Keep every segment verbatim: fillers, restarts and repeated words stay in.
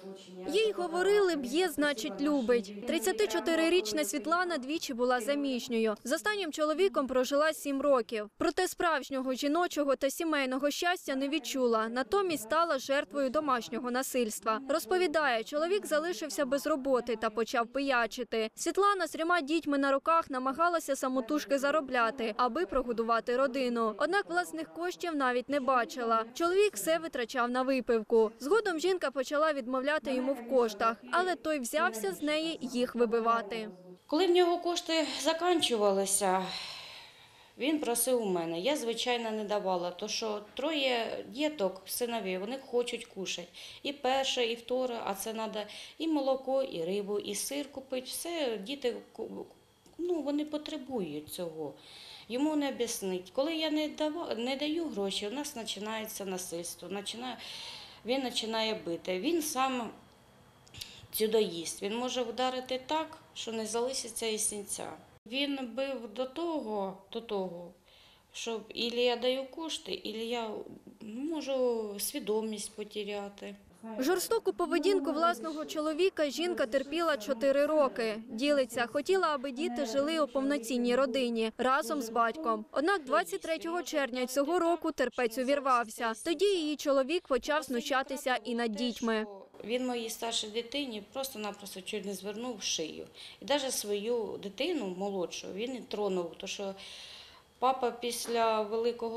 Їй говорили, б'є, значить, любить. тридцятичотирирічна Світлана двічі була заміжньою. З останнім чоловіком прожила сім років. Проте справжнього жіночого та сімейного щастя не відчула. Натомість стала жертвою домашнього насильства. Розповідає, чоловік залишився без роботи та почав пиячити. Світлана з трьома дітьми на руках намагалася самотужки заробляти, аби прогодувати родину. Однак власних коштів навіть не бачила. Чоловік все витрачав на випивку. Згодом жінка почала відмовляти йому в коштах, але той взявся з неї їх вибивати. Коли в нього кошти закінчувалися, він просив у мене. Я, звичайно, не давала, тому що троє діток, синові, вони хочуть кушати. І перше, і вторе, а це треба і молоко, і рибу, і сир купити. Все, діти, ну, вони потребують цього. Йому не об'яснить. Коли я не, дава, не даю гроші, у нас починається насильство, починає, він починає бити. Він сам дзюдоїст, він може вдарити так, що не залишиться і синця. Він бив до того, до того, що ілі я даю кошти, ілі я можу свідомість потеряти. Жорстоку поведінку власного чоловіка жінка терпіла чотири роки. Ділиться, хотіла, аби діти жили у повноцінній родині разом з батьком. Однак двадцять третього червня цього року терпець увірвався. Тоді її чоловік почав знущатися і над дітьми. Він моїй старшій дитині просто-напросто чуть не звернув шию. І навіть свою дитину молодшу він не тронув, тому що папа після великого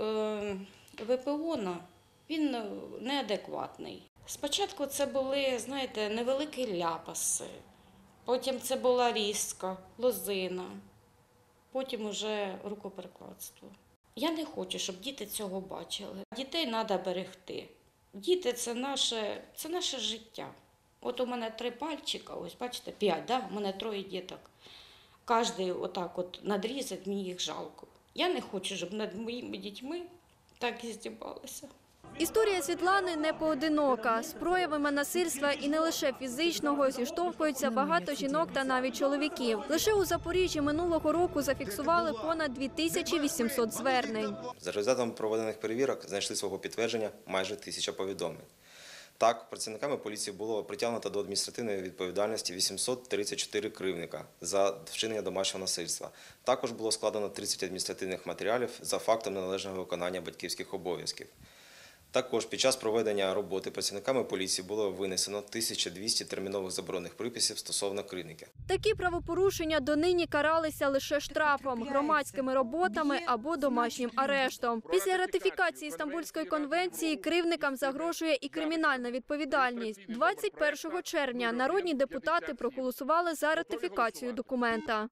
ВПО, він неадекватний. Спочатку це були, знаєте, невеликі ляпаси, потім це була різка, лозина, потім вже рукоприкладство. Я не хочу, щоб діти цього бачили. Дітей треба берегти. Діти – це наше, це наше життя. От у мене три пальчика, ось бачите, п'ять, да? У мене троє діток. Кожний отак от надрізать, мені їх жалко. Я не хочу, щоб над моїми дітьми так і здібалося. Історія Світлани не поодинока. З проявами насильства і не лише фізичного зіштовхуються багато жінок та навіть чоловіків. Лише у Запоріжжі минулого року зафіксували понад дві тисячі вісімсот звернень. За результатом проведених перевірок знайшли свого підтвердження майже тисяча повідомлень. Так, працівниками поліції було притягнуто до адміністративної відповідальності вісімсот тридцять чотири кривдника за вчинення домашнього насильства. Також було складено тридцять адміністративних матеріалів за фактом неналежного виконання батьківських обов'язків. Також під час проведення роботи працівниками поліції було винесено тисяча двісті термінових заборонених приписів стосовно кривдників. Такі правопорушення донині каралися лише штрафом, громадськими роботами або домашнім арештом. Після ратифікації Стамбульської конвенції кривдникам загрожує і кримінальна відповідальність. двадцять першого червня народні депутати проголосували за ратифікацію документа.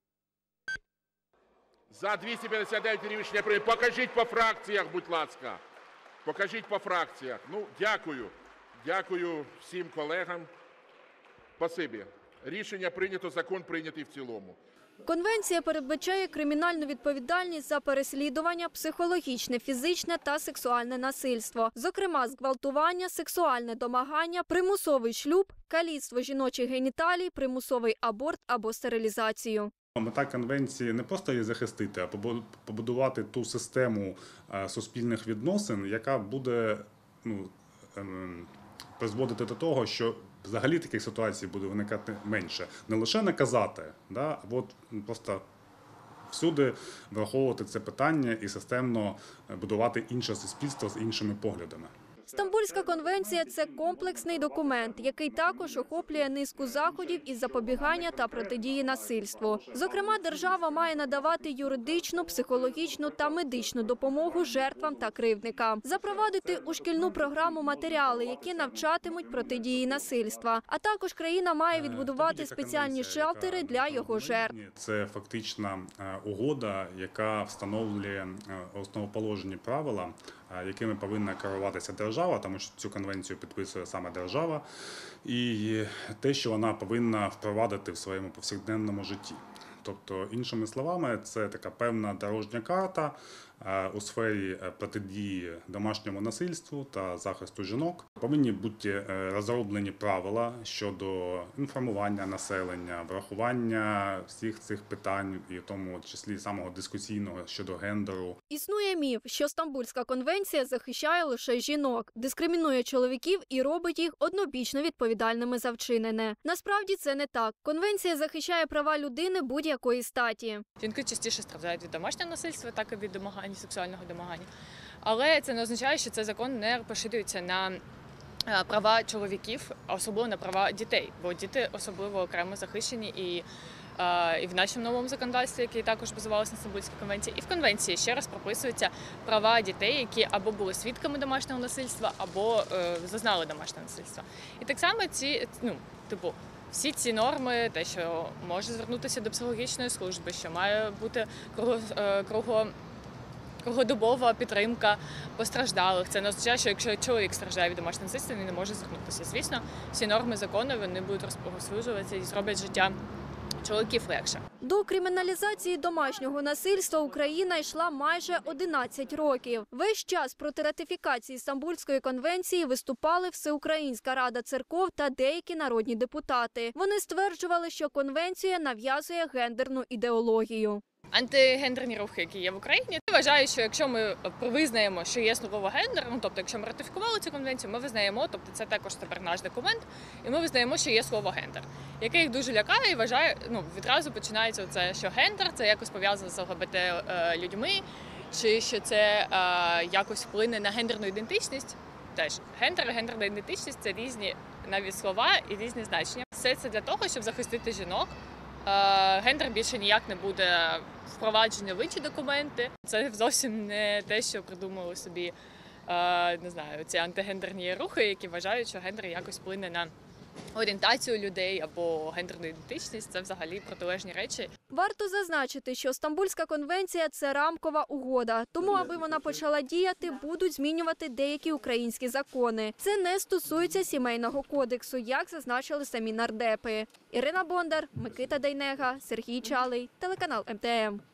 За двісті п'ятдесят дев'ять рішення прийнято. Покажіть по фракціях, будь ласка. Покажіть по фракціях. Ну, дякую. Дякую всім колегам. Спасибі. Рішення прийнято, закон прийнятий в цілому. Конвенція передбачає кримінальну відповідальність за переслідування, психологічне, фізичне та сексуальне насильство. Зокрема, зґвалтування, сексуальне домагання, примусовий шлюб, каліцтво жіночих геніталій, примусовий аборт або стерилізацію. Мета конвенції не просто її захистити, а побудувати ту систему суспільних відносин, яка буде ну, призводити до того, що взагалі таких ситуацій буде виникати менше. Не лише наказати, да, а от просто всюди враховувати це питання і системно будувати інше суспільство з іншими поглядами. Стамбульська конвенція – це комплексний документ, який також охоплює низку заходів із запобігання та протидії насильству. Зокрема, держава має надавати юридичну, психологічну та медичну допомогу жертвам та кривдникам, запровадити у шкільну програму матеріали, які навчатимуть протидії насильства. А також країна має відбудувати спеціальні шелтери для його жертв. Це фактична угода, яка встановлює основоположні правила, якими повинна керуватися держава, тому що цю конвенцію підписує саме держава, і те, що вона повинна впровадити в своєму повсякденному житті. Тобто, іншими словами, це така певна дорожня карта, е, у сфері е, протидії домашньому насильству та захисту жінок. Повинні бути е, розроблені правила щодо інформування населення, врахування всіх цих питань, і в тому числі самого дискусійного щодо гендеру. Існує міф, що Стамбульська конвенція захищає лише жінок, дискримінує чоловіків і робить їх однобічно відповідальними за вчинене. Насправді це не так. Конвенція захищає права людини будь-якої статі. Жінки частіше страждають від домашнього насильства, так і від домагань, сексуального домагання. Але це не означає, що цей закон не поширюється на права чоловіків, а особливо на права дітей, бо діти особливо окремо захищені і, і в нашому новому законодавстві, яке також базувалося на Стамбульській конвенції, і в конвенції ще раз прописуються права дітей, які або були свідками домашнього насильства, або е, зазнали домашнього насильства. І так само ці, ну, типу, всі ці норми, те, що може звернутися до психологічної служби, що має бути круго, круго, круглодобова підтримка постраждалих. Це не означає, що якщо чоловік страждає від домашнього насильства, він не може звернутися. Звісно, всі норми закону вони будуть розповсюджуватися і зроблять життя чоловіків легше. До криміналізації домашнього насильства Україна йшла майже одинадцять років. Весь час проти ратифікації Стамбульської конвенції виступали Всеукраїнська рада церков та деякі народні депутати. Вони стверджували, що конвенція нав'язує гендерну ідеологію. Антигендерні рухи, які є в Україні, вважають, що якщо ми визнаємо, що є слово гендер, ну тобто, якщо ми ратифікували цю конвенцію, ми визнаємо, тобто це також тепер наш документ, і ми визнаємо, що є слово гендер, яке їх дуже лякає і вважає, ну відразу починається це, що гендер це якось пов'язано з ЛГБТ людьми, чи що це е, якось вплине на гендерну ідентичність. Теж гендер і гендерна ідентичність це різні навіть слова і різні значення. Все це для того, щоб захистити жінок. Гендер більше ніяк не буде впровадження в інші документи. Це зовсім не те, що придумали собі, не знаю, ці антигендерні рухи, які вважають, що гендер якось вплине на орієнтацію людей або гендерну ідентичність. Це взагалі протилежні речі. Варто зазначити, що Стамбульська конвенція – це рамкова угода. Тому, аби вона почала діяти, будуть змінювати деякі українські закони. Це не стосується сімейного кодексу, як зазначили самі нардепи. Ірина Бондар, Микита Дейнега, Сергій Чалий, телеканал ем те ем.